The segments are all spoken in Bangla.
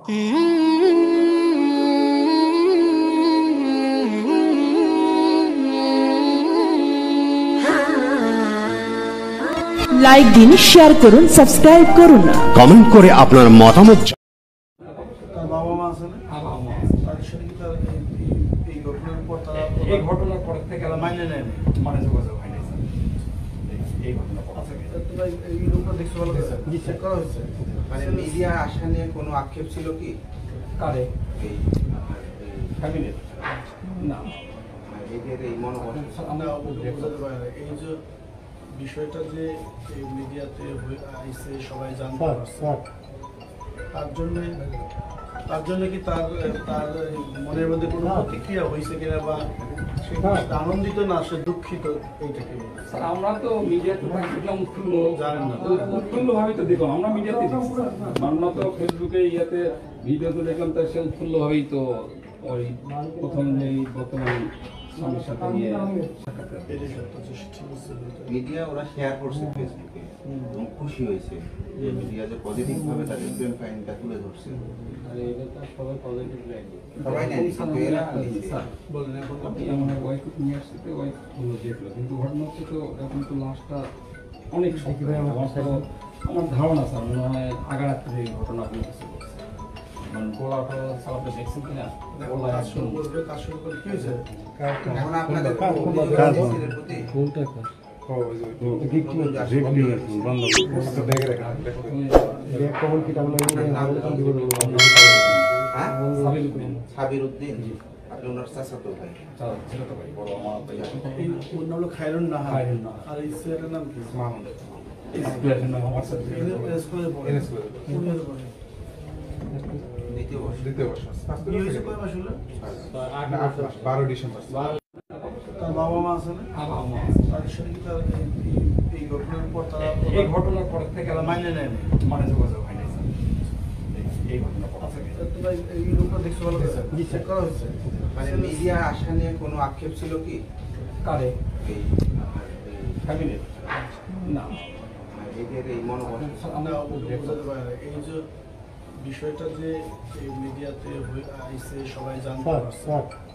লাইক দিন, শেয়ার করুন, সাবস্ক্রাইব করুন, কমেন্ট করে আপনার মতামত। এই ঘটনার পর থেকে মাইনে নেন, মানে যোগাযোগ হয় নাই স্যার। এই ঘটনা এই লোকটা দেখতে ভালো স্যার, চেক করা হয়েছে। মানে মিডিয়া আসা নিয়ে কোনো আক্ষেপ ছিল কি? কারে? এই ফ্যামিলির না, এদের এই মনোভাব আমরা এই যে বিষয়টা যে এই মিডিয়াতে আইছে সবাই জানতে পারছে, তার জন্য কি তার মনের মধ্যে কোনো প্রতিক্রিয়া হয়েছে কিনা, বা সে আনন্দিত না সে দুঃখিত, এইটা কি? আমরা তো মিডিয়াতে দেখলাম উৎফুল্ল, জানেন না উৎফুল্ল ভাবে তো দেখলাম আমরা মিডিয়াতে আমরা তো ফেসবুকে ইয়াতে ভিডিও তো দেখলাম, তাই সে উৎফুল্ল হবেই তো ওই প্রথম এই বর্তমান স্বামীর সাথে নিয়ে মিডিয়া ওরা শেয়ার করছে ফেসবুকে এবং খুশি হয়েছে যে মিডিয়া যে পজিটিভ ভাবে তাদের প্রেম কাহিনীটা তুলে ধরছে। আরে এটা তো সবাই পজিটিভ লাইনে সবাই নেন, কিন্তু এরা বলেন এখন আমার ওয়াইফ নিয়ে আসছে, ওয়াইফ দেখলো, কিন্তু ঘটনা হচ্ছে তো এখন তো লাশটা অনেক শক্তি ভাই। আমার ধারণা স্যার মনে হয় আগারাত্রে এই ঘটনা আপনি কিছু বলছেন, মানে গোলাটা সালাতে দেখছেন কিনা? গোলায় আসুন বলবে কাজ শুরু করে কি হয়েছে এখন আপনাদের কোনটা কাজ সাবির উদ্দিন, আপনি ওনার চাচাতো ভাই। বড় আমার ভাই ওর নাম হলো খায়রুন নাহার, আর এই ছেলেটার নাম কি? মাহমুদ। আমার সাথে দ্বিতীয় বর্ষ। কি হয়েছে কয় মাস হলো? 12 ডিসেম্বর। তার বাবা মা আছে না? তার সাথে কি তার এই ঘটনার পর তারা এই ঘটনার পর থেকে মাইনে নেন, মানে যোগাযোগ হয় নাই স্যার। এই ঘটনা এই লোকটা দেখতে ভালো স্যার, চেক করা হয়েছে। মানে মিডিয়া আসা নিয়ে কোনো আক্ষেপ ছিল কি? কারে? এই ফ্যামিলির না, এদের এই মনোভাব আমরা এই যে বিষয়টা যে এই মিডিয়াতে আইছে সবাই জানতে পারছে,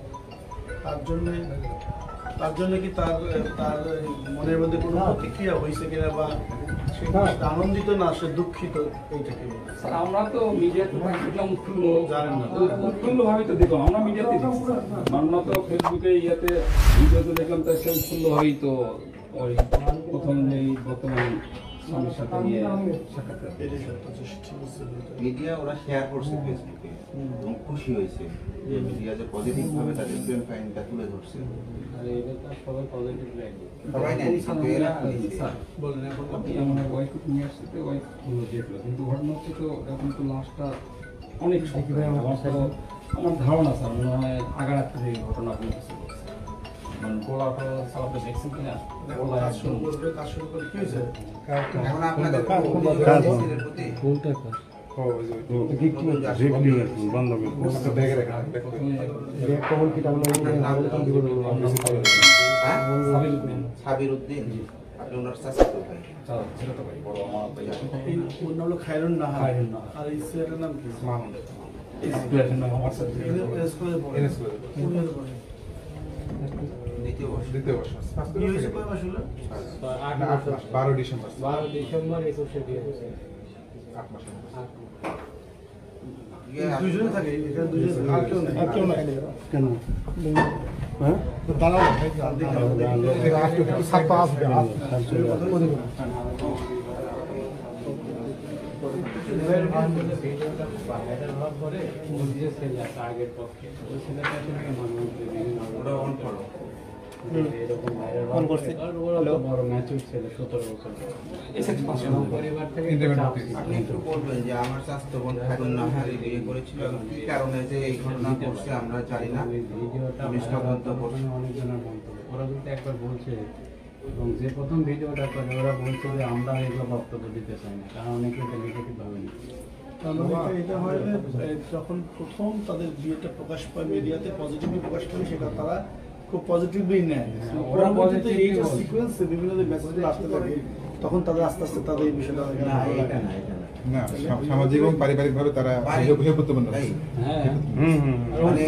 তার জন্য কি তার মনের মধ্যে কোনো প্রতিক্রিয়া হয়েছে কিনা, বা সে আনন্দিত না সে দুঃখিত, এইটা কি? স্যার আমরা তো মিডিয়াতে দেখলাম উৎফুল্ল, জানেন না উৎফুল্ল ভাবে তো দেখলাম আমরা মিডিয়াতে আমরা তো ফেসবুকে ইয়াতে ভিডিও তো দেখলাম, তাই সে উৎফুল্ল হবেই তো ওই প্রথম এই বর্তমান স্বামীর সাথে নিয়ে সাক্ষাৎ। মিডিয়া ওরা শেয়ার করছে ফেসবুকে এবং খুশি হয়েছে যে মিডিয়া যে পজিটিভ ভাবে তাদের প্রেম কাহিনীটা তুলে ধরছে। আরে এটা তো সবাই পজিটিভ লাইনে। সবাই নেন, কিন্তু এরা বলেন এখন আমার ওয়াইফ নিয়ে আসছে, ওয়াইফ দেখলো, কিন্তু ঘটনা হচ্ছে তো এখন তো লাশটা অনেক শক্তি ভাই। আমার ধারণা স্যার মনে হয় আগারাত্রে এই ঘটনা আপনি কিছু বলছেন, মানে গোলাটা সালাতে দেখছেন কিনা? গোলায় আসুন বলবে কাজ শুরু করে কি হয়েছে এখন আপনাদের কোনটা কাজ? সাবির উদ্দিন, আপনি ওনার চাচাতো ভাই। বড় আমার ভাই ওর নাম হলো খায়রুন নাহার, আর এই ছেলেটার নাম কি? মাহমুদ। আমার সাথে দ্বিতীয় বর্ষ। কি হয়েছে কয় মাস হলো? 12 ডিসেম্বর। 21 বিয়ে হয়েছে। 8 মাস। দুজনে থাকে এখানে, দুজনে আর কেউ নাই? কেন? হ্যাঁ দাঁড়াও সাপ্পা আসবে আমার স্বাস্থ্য বোন খায়রুন নাহার বিয়ে করেছিল, কি কারণে যে এই ঘটনা ঘটছে আমরা জানি না। ওরা কিন্তু একবার বলছে, এবং যে প্রথম ভিডিওটা করে ওরা বলছে যে আমরা এগুলো বক্তব্য দিতে চাই না, কারণ অনেকে এটা নেগেটিভ ভাবে নিচ্ছে। এটা হয় যখন প্রথম তাদের বিয়েটা প্রকাশ পায় মিডিয়াতে, পজিটিভলি প্রকাশ পায়, সেটা তারা খুব পজিটিভলি নেয়। ওরা পজিটিভ এই সিকোয়েন্সে বিভিন্ন মেসেজগুলো আসতে থাকে, তখন তাদের আস্তে আস্তে তাদের এই বিষয়টা না সামাজিক এবং পারিবারিক ভাবে তারা হেয়প্রতিপন্ন তাই? হ্যাঁ মানে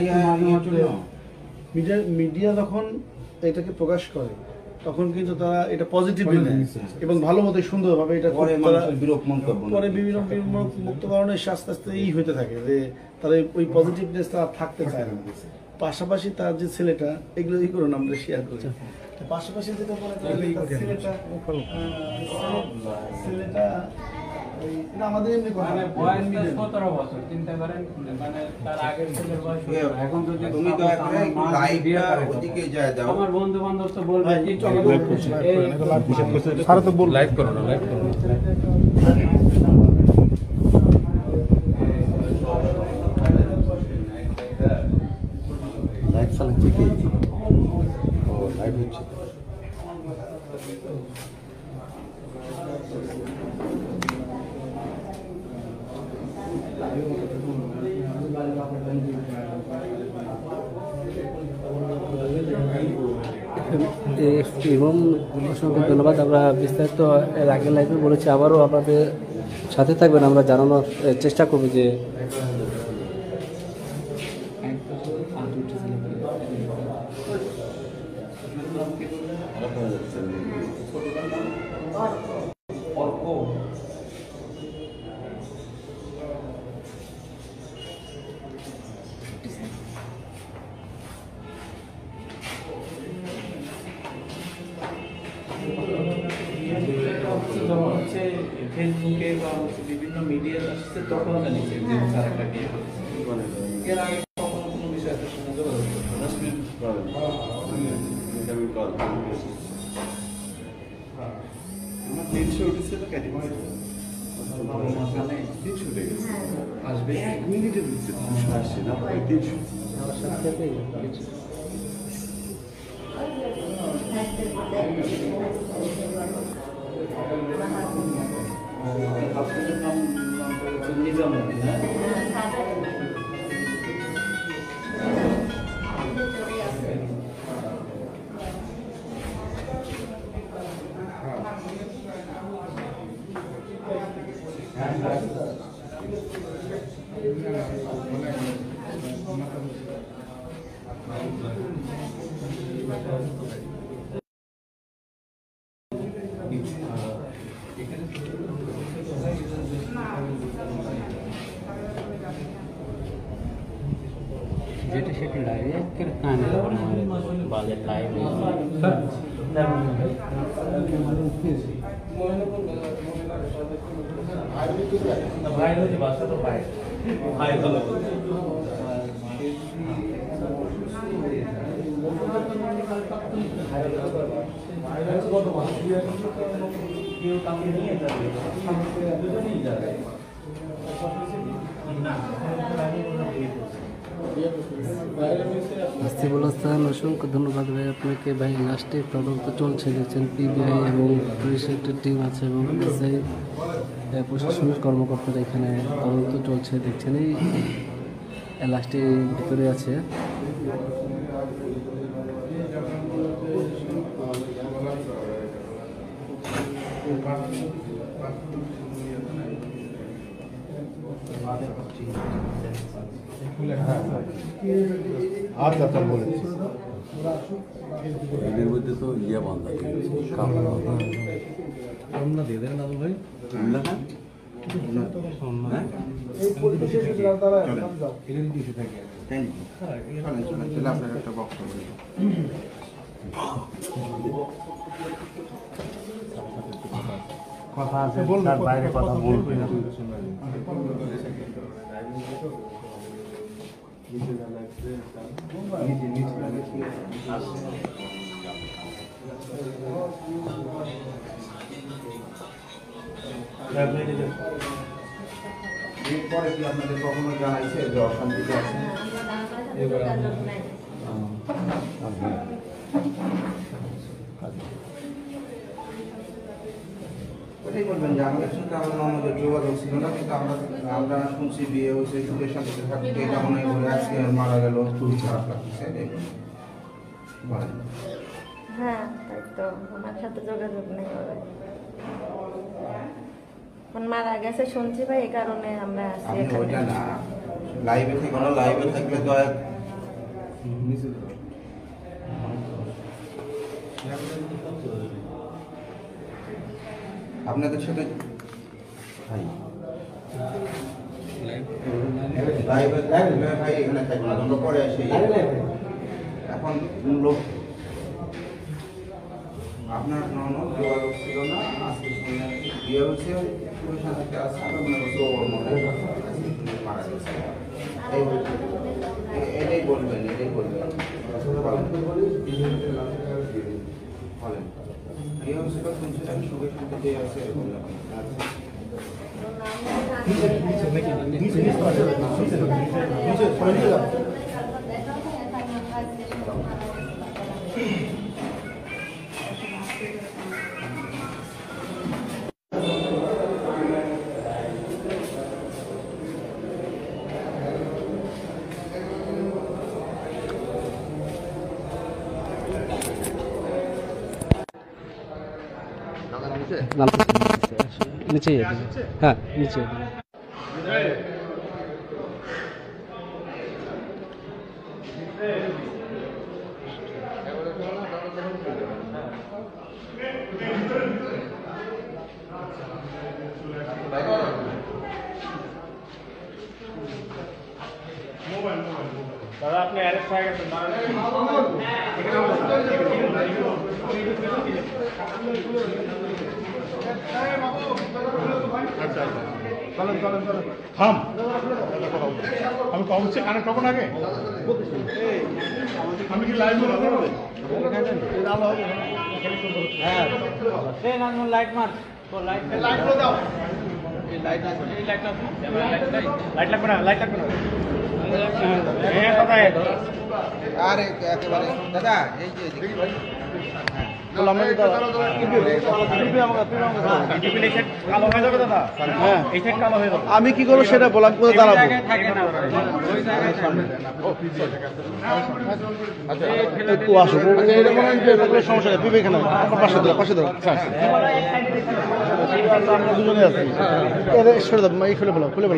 মিডিয়া যখন এটাকে প্রকাশ করে তখন কিন্তু তারা এটা পজিটিভলি নেয় এবং ভালো মতো সুন্দরভাবে এটা পরে তারা মানুষের বিরূপ মন্তব্য পরে বিভিন্ন মুক্ত কারণে আস্তে আস্তে হইতে থাকে যে তারা ওই পজিটিভনেস তারা থাকতে চায় না। পাশাপাশি তার যে ছেলেটা এগুলো করুন আমরা শেয়ার করি পাশাপাশি যেটা মনে করেন ছেলেটা না আমাদের এমনি মানে বয়স 17 বছর চিন্তা করেন, মানে তার আগের ছেলের বয়স এখন যদি তুমি তো একটা লাইভটা ওদিকে যায় দাও। আমার বন্ধু বান্ধব তো বলবে কি চলো সারা তো বল লাইভ করো না, লাইভ করো না। লাইভ চালাচ্ছে কি? ও লাইভ হচ্ছে। এবং অসংখ্য ধন্যবাদ। আমরা বিস্তারিত এর আগে লাইভে বলেছি, আবারও আপনাদের সাথে থাকবেন, আমরা জানানোর চেষ্টা করব যে হচ্ছে ফেসবুকে বা বিভিন্ন মিডিয়াতে আসছে তখন জানিয়েছে যে তার একটা বিয়ে হচ্ছে। এর আগে কখনো কোনো বিষয়ে তার সঙ্গে যোগাযোগ আমার 300 উঠেছে তো কেটে আসবে 1 মিনিটের ভিতরে আসছে না 300 আপনাদের নাম নিজামুদ্দিন, হ্যাঁ? যেটা সেটা লাইভে কানে বাজে লাইভ ভাই হচ্ছে বাসা তো ভাই ভাই ভালো কেউ কাউকে নিয়ে যাবে দুজনেই যাবে আসিফুল হাসান, অসংখ্য ধন্যবাদ ভাই আপনাকে। ভাই লাস্টে তদন্ত চলছে, দেখছেন পিবিআই এবং পুলিশের একটা টিম আছে এবং এসআই প্রশাসনিক কর্মকর্তারা এখানে তদন্ত চলছে, দেখছেন এই লাস্টে ভিতরে আছে। আচ্ছা আচ্ছা বলেছি। এদের মধ্যে তো ইয়ে বান্ধা আমরা দিয়ে দেন দাদু ভাই। আপনার একটা বক্তব্য কথা আছে তার বাইরে কথা বলবে না। এরপরে কি আপনাদের কখনো জানাইছে যে অশান্তিতে আছে? ওটাই বলবেন যে আমাদের সাথে আমাদের যোগাযোগ ছিল না, কিন্তু আমরা শুনছি বিয়ে হয়েছে সুখের শান্তিতে থাকতে, এটা মনে হয় আজকে মারা গেল, খুবই খারাপ লাগছে। হ্যাঁ তাই তো, আমার সাথে যোগাযোগ নেই ওরা। মারা গেছে শুনছি ভাই, এই কারণে আমরা আসছি আমি এখানে। ওইটা না, লাইভে থেকে না, লাইভে থাকলে তো আপনাদের সাথে ভাই লাইভে ভাই এখানে থাকবো না, তোমরা পরে আসি। এখন লোক আপনার ননদ যোগাযোগ ছিল না, আজকে শুনে বিয়ে হচ্ছে, পুরো সাথে আছে, আমরা মনে করছি ওর মনে মারা গেছে। এটাই বলবেন, এটাই বলবেন। বলেন বিয়ে হচ্ছিল শুনছিলাম, সুখে সুখে যে আছে এরকম ব্যাপার। নিচে হ্যাঁ নিচে দাদা আপনি অ্যারেস্ট হয়ে গেছেন। আচ্ছা চলেন চলেন চলেন থাম, আমি কমছে কানেক্ট হবো না আগে। আমি কি লাইভ লাইট মার, লাইট দাও, লাইট লাগবে না, লাইট লাগবে না। আরে একেবারে দাদা এই যে আমি কি করবো সেটা বলার করে দাঁড়াবো। একটু আসো, সমস্যা নেই, তুমি এখানে পাশে ধরো, পাশে ধরো, দুজনে আছি, সরে দাও, এই খুলে ফেলো, খুলে ফেলো।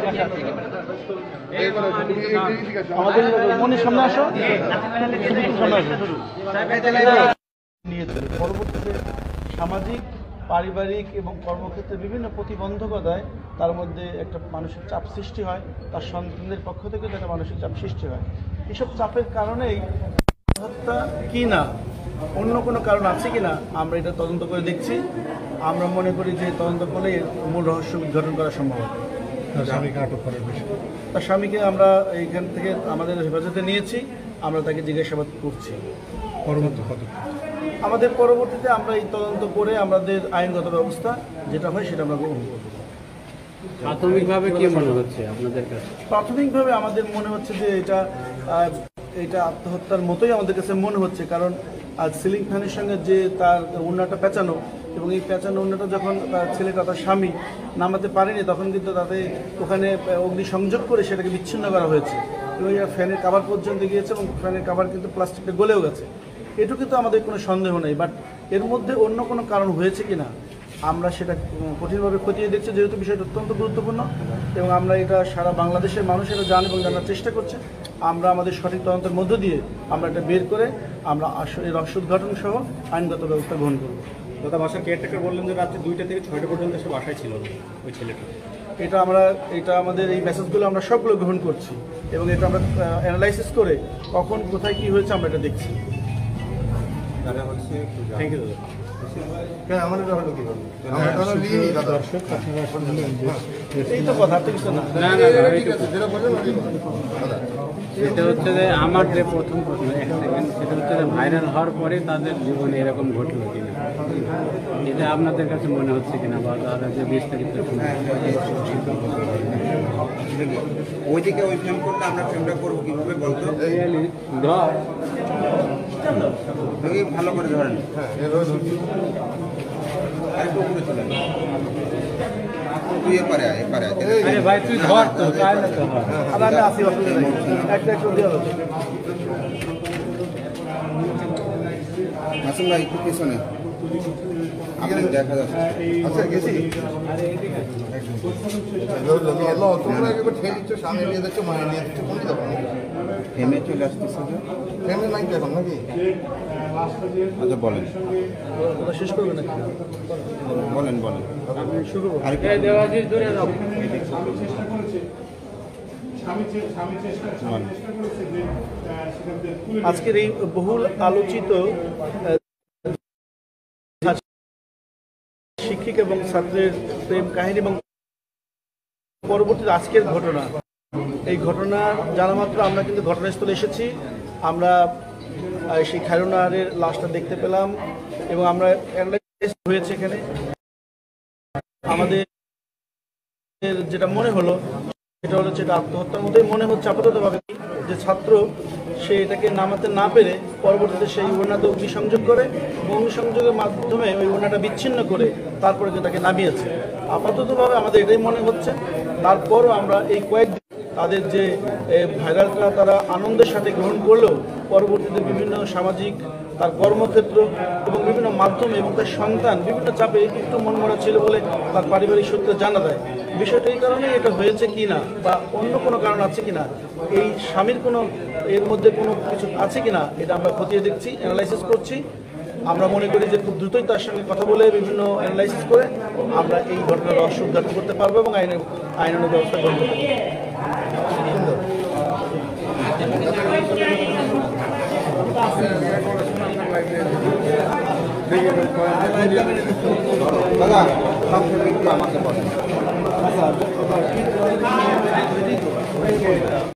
আমাদের মনির সামনে আসো, সামনে আসো। নিয়েছে পরবর্তীতে সামাজিক, পারিবারিক এবং কর্মক্ষেত্রে বিভিন্ন প্রতিবন্ধকতায় তার মধ্যে একটা মানসিক চাপ সৃষ্টি হয়, তার সন্তানদের পক্ষ থেকে একটা মানসিক চাপ সৃষ্টি হয়। এসব চাপের কারণেই হত্যা কি না অন্য কোনো কারণ আছে কি না আমরা এটা তদন্ত করে দেখছি। আমরা মনে করি যে তদন্ত করলে মূল রহস্য উদ্ঘাটন করা সম্ভব হবে। স্বামীকে আটক করার বিষয়, তার স্বামীকে আমরা এইখান থেকে আমাদের হেফাজতে নিয়েছি, আমরা তাকে জিজ্ঞাসাবাদ করছি। পরবর্তী পদক্ষেপ আমাদের পরবর্তীতে আমরা এই তদন্ত করে আমাদের আইনগত ব্যবস্থা যেটা হয় সেটা আমরা গ্রহণ করব। প্রাথমিকভাবে কি মনে হচ্ছে আপনাদের কাছে? প্রাথমিকভাবে আমাদের মনে হচ্ছে যে এটা আত্মহত্যার মতোই আমাদের কাছে মনে হচ্ছে, কারণ আজ সিলিং ফ্যানের সঙ্গে যে তার ওড়নাটা পেঁচানো এবং এই পেঁচানো ওড়নাটা যখন তার ছেলেটা তার স্বামী নামাতে পারেনি তখন কিন্তু তাতে ওখানে অগ্নিসংযোগ করে সেটাকে বিচ্ছিন্ন করা হয়েছে এবং ফ্যানের কাভার পর্যন্ত গিয়েছে এবং ফ্যানের কাভার কিন্তু প্লাস্টিকটা গলেও গেছে। এটুকু তো আমাদের কোনো সন্দেহ নেই, বাট এর মধ্যে অন্য কোনো কারণ হয়েছে কি না আমরা সেটা কঠিনভাবে খতিয়ে দেখছি, যেহেতু বিষয়টা অত্যন্ত গুরুত্বপূর্ণ এবং আমরা এটা সারা বাংলাদেশের মানুষ এটা জানে এবং জানার চেষ্টা করছে। আমরা আমাদের সঠিক তদন্তের মধ্য দিয়ে আমরা এটা বের করে আমরা এই রহস্য উদ্ঘাটন সহ আইনগত ব্যবস্থা গ্রহণ করব। দাদা বাসার কেয়ারটেকার বললেন যে রাত্রি 2টা থেকে 6টা পর্যন্ত সে বাসায় ছিল ওই ছেলেটা। এটা আমাদের এই মেসেজগুলো আমরা সবগুলো গ্রহণ করছি এবং এটা আমরা অ্যানালাইসিস করে কখন কোথায় কি হয়েছে আমরা এটা দেখছি। থ্যাংক ইউ দাদা। আমাদের হলো কি এই তো কথা, কিছু না। সেটা হচ্ছে যে আমার যে প্রথম প্রশ্ন এক সেকেন্ড, সেটা হচ্ছে যে ভাইরাল হওয়ার পরে তাদের জীবনে এরকম ঘটলো কিনা, এটা আপনাদের কাছে মনে হচ্ছে কিনা বা তারা যে বিস্তারিত ওইদিকে ওই ফ্রেম করলে আমরা ফ্রেমটা করবো কিভাবে বলতো? ভালো করে ধরেন, আরেকটু উপরে চলে তুই এপারে আয়, এপারে আয়। আরে ভাই তুই ধর তো, তাহলে তো হয়। আর আমি আসি, অসুবিধা নেই, একটা একটু দিয়ে হলো। মাসুম ভাই একটু পিছনে আপনি দেখা যাচ্ছে আচ্ছা গেছি তোমরা একবার ঠেলে দিচ্ছ সামনে নিয়ে যাচ্ছ মায়ের নিয়ে যাচ্ছ কোন যাবো থেমে চলে আসতেছে যে। ফ্যামিলি মাইন্ড এখন নাকি আচ্ছা বলেন ওরা শেষ করবে নাকি বলেন বলেন শুরু করবো আরেকটু বলেন। আজকের এই বহুল আলোচিত শিক্ষিক এবং ছাত্রের প্রেম কাহিনী এবং পরবর্তীতে আজকের ঘটনা, এই ঘটনা জানা মাত্র আমরা কিন্তু ঘটনাস্থলে এসেছি। আমরা সেই খায়রুনারের লাশটা দেখতে পেলাম এবং আমরা অ্যানালাইসিস হয়েছে এখানে। আমাদের যেটা মনে হলো সেটা হলো যেটা আত্মহত্যার মতোই মনে হচ্ছে আপাততভাবে, যে ছাত্র সে এটাকে নামাতে না পেরে পরবর্তীতে সেই ওড়নাতে অগ্নিসংযোগ করে এবং অগ্নিসংযোগের মাধ্যমে ওই ওড়নাটা বিচ্ছিন্ন করে তারপরে তাকে নামিয়েছে। আপাততভাবে আমাদের এটাই মনে হচ্ছে। তারপরও আমরা এই কয়েকদিন তাদের যে ভাইরালটা তারা আনন্দের সাথে গ্রহণ করলেও পরবর্তীতে বিভিন্ন সামাজিক তার কর্মক্ষেত্র এবং বিভিন্ন মাধ্যমে এবং তার সন্তান বিভিন্ন চাপে একটু মনমরা ছিল বলে তার পারিবারিক সূত্রে জানা যায়। বিষয়টা এই কারণে এটা হয়েছে কি না বা অন্য কোনো কারণ আছে কি না, এই স্বামীর কোনো এর মধ্যে কোনো কিছু আছে কি না, এটা আমরা খতিয়ে দেখছি, অ্যানালাইসিস করছি। আমরা মনে করি যে খুব দ্রুতই তার সঙ্গে কথা বলে বিভিন্ন অ্যানালাইসিস করে আমরা এই ঘটনার রহস্য উদ্ঘাটন করতে পারবো এবং আইনানুগ ব্যবস্থা গ্রহণ করতে দাদা সংক্ষেপে একটু আমাকে বলেন।